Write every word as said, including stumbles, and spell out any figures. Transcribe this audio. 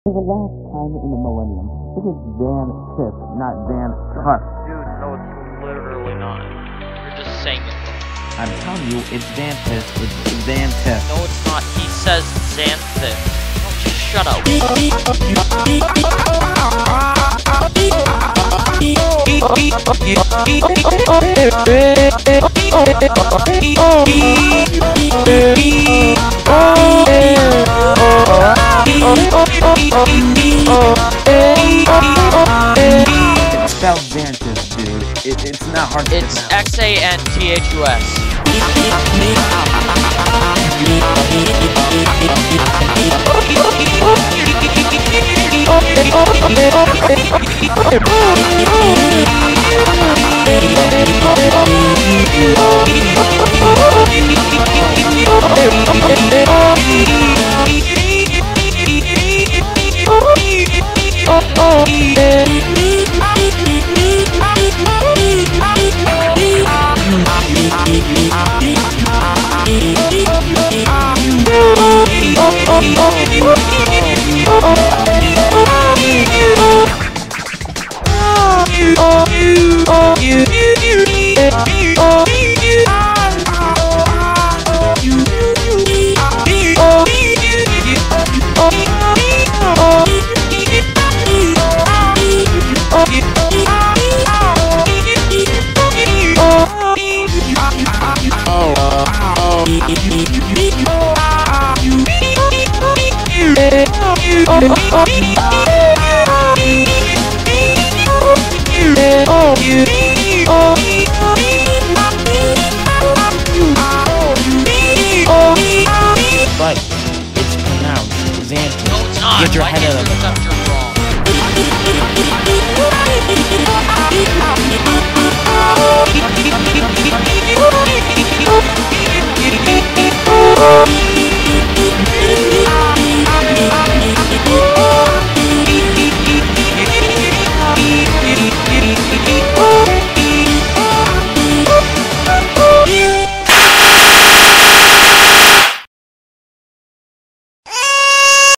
For the last time in the millennium, it is Xantus, not Xanthus. Dude, no, it's literally not. You're just saying it. I'm telling you, it's Xantus. It's Xantus. No, it's not. He says Xanthus. No, just shut up. It's spelled Xantus, dude. It, it's not hard to It's X A N T H U S. But it's pronounced Xantus. No, it's not. Get your Why head can't out of you it. look up your wrong?